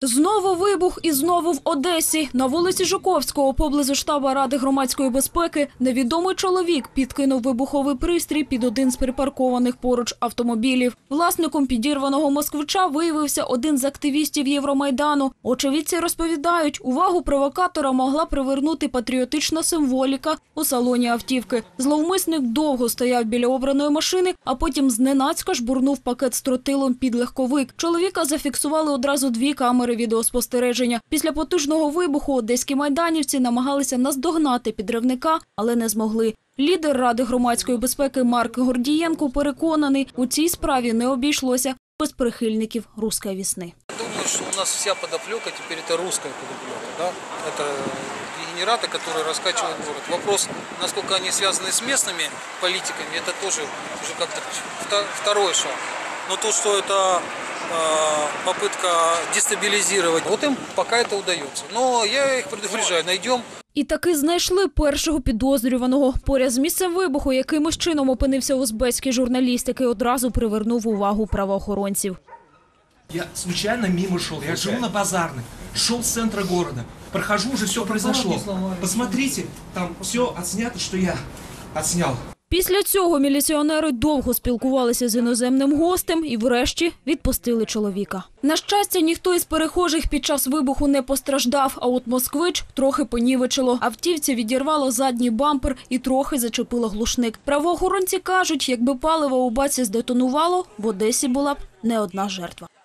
Знову вибух і знову в Одесі. На вулиці Жуковського, поблизу штабу Ради громадської безпеки, невідомий чоловік підкинув вибуховий пристрій під один з припаркованих поруч автомобілів. Власником підірваного москвича виявився один з активістів Євромайдану. Очевидці розповідають, увагу провокатора могла привернути патріотична символіка у салоні автівки. Зловмисник довго стояв біля обраної машини, а потім зненацька жбурнув пакет з тротилом під легковик. Чоловіка зафіксували одразу дві камери відеоспостереження. Після потужного вибуху одеські майданівці намагалися наздогнати підривника, але не змогли. Лідер Ради громадської безпеки Марк Гордієнко переконаний, у цій справі не обійшлося без прихильників «Русской весны». Думаю, что у нас вся подоплека теперь это русская подоплека. Да? Это дегенераты, которые раскачивают город. Вопрос, насколько они связаны с местными политиками, это тоже уже как-то второй шаг. Но то, что это попытка дестабилизировать, вот им пока это удается. Но я их предупреждаю, найдем. І таки знайшли першого підозрюваного. Поряд з місцем вибуху якимось чином опинився узбецький журналіст, який одразу привернув увагу правоохоронців. Я случайно мимо шел, я живу на Базарной, шел с центра города, прохожу, уже все произошло. Посмотрите, там все отснято, что я отснял. Після цього міліціонери довго спілкувалися з іноземним гостем і врешті відпустили чоловіка. На щастя, ніхто із перехожих під час вибуху не постраждав, а от москвич трохи понівечило. Автівці відірвало задній бампер і трохи зачепило глушник. Правоохоронці кажуть, якби паливо у баці здетонувало, в Одесі була б не одна жертва.